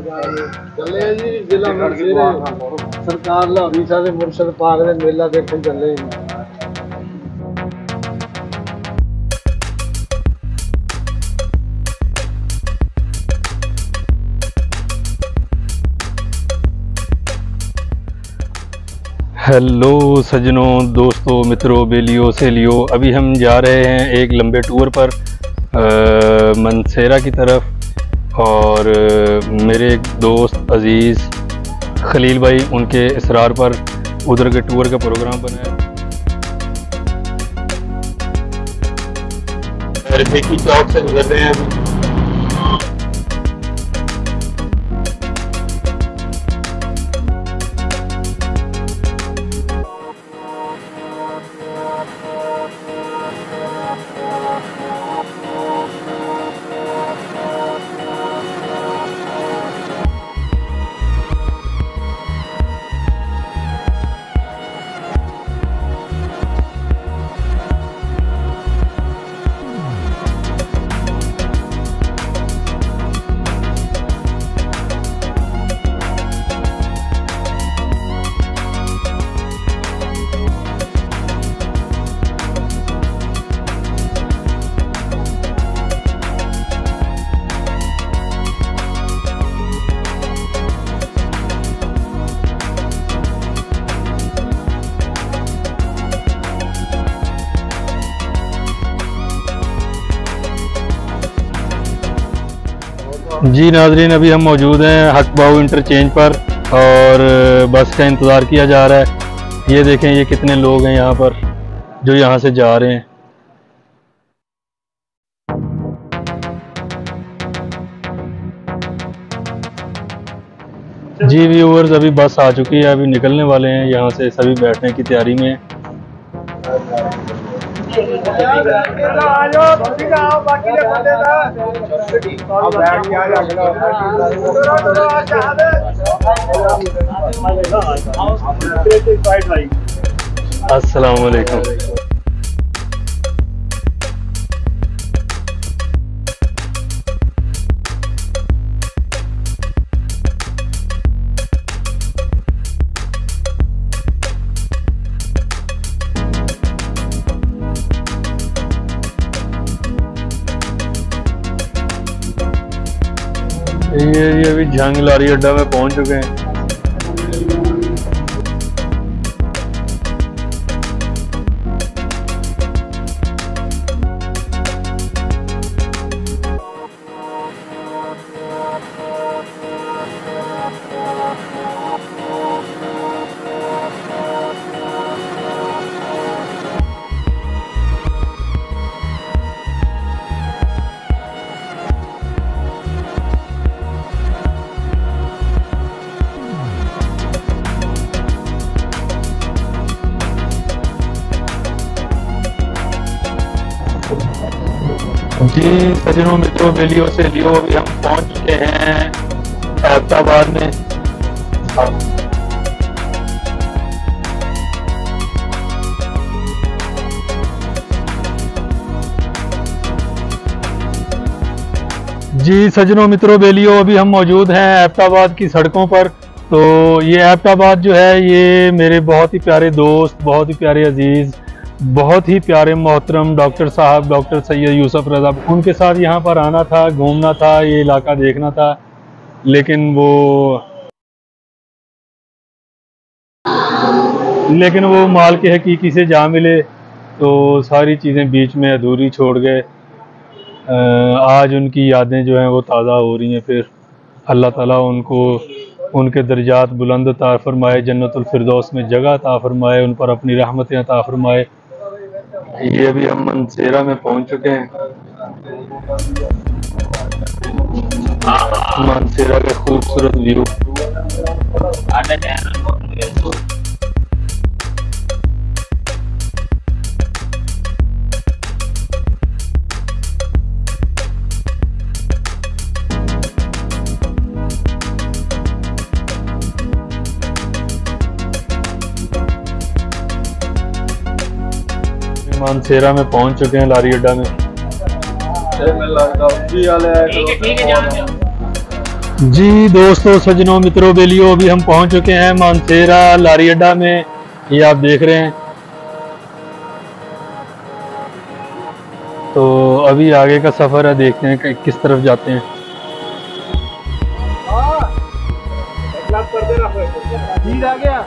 चले जी जिला मानसेरा सरकार लाहौरी साहब मुर्शद पाक दे मेला देखने चले। हेलो सज्जनों, दोस्तों, मित्रों, बेलियों, सहेलियों, अभी हम जा रहे हैं एक लंबे टूर पर मानसेरा की तरफ। और मेरे एक दोस्त अज़ीज़ खलील भाई, उनके इसरार पर उधर के टूर का प्रोग्राम बनाया। रफीकी चौक से गुजर रहे हैं। जी नाजरीन, अभी हम मौजूद हैं हकबाऊ इंटरचेंज पर और बस का इंतज़ार किया जा रहा है। ये देखें, ये कितने लोग हैं यहाँ पर जो यहाँ से जा रहे हैं। जी व्यूअर्स, अभी बस आ चुकी है, अभी निकलने वाले हैं यहाँ से, सभी बैठने की तैयारी में। अस्सलाम वालेकुम। ये अभी जंग लारी अड्डा में पहुंच चुके हैं। जी सज्जनों, मित्रों, बेलियों से लियो, अभी हम पहुंच चुके हैं अहमदाबाद में। जी सज्जनों, मित्रों, बेलियों, अभी हम मौजूद हैं अहमदाबाद की सड़कों पर। तो ये अहमदाबाद जो है, ये मेरे बहुत ही प्यारे दोस्त, बहुत ही प्यारे अजीज़, बहुत ही प्यारे मोहतरम डॉक्टर साहब, डॉक्टर सैयद यूसुफ रज़ा, उनके साथ यहाँ पर आना था, घूमना था, ये इलाका देखना था। लेकिन वो माल के हकीकी से जा मिले, तो सारी चीज़ें बीच में अधूरी छोड़ गए। आज उनकी यादें जो हैं वो ताज़ा हो रही हैं। फिर अल्लाह ताला उनको उनके दर्जात बुलंद अता फरमाए, जन्नतुल फिरदौस में जगह अता फरमाए, उन पर अपनी रहमतें अता फरमाए। ये अभी हम मानसेरा में पहुंच चुके हैं। मानसेरा के खूबसूरत व्यू। मानसेरा में पहुंच चुके हैं, लारी अड्डा में। जी दोस्तों, सज्जनों, मित्रों, बेलियो, अभी हम पहुंच चुके हैं मानसेरा लारी अड्डा में। ये आप देख रहे हैं। तो अभी आगे का सफ़र है, देखते हैं कि किस तरफ जाते हैं। आ गया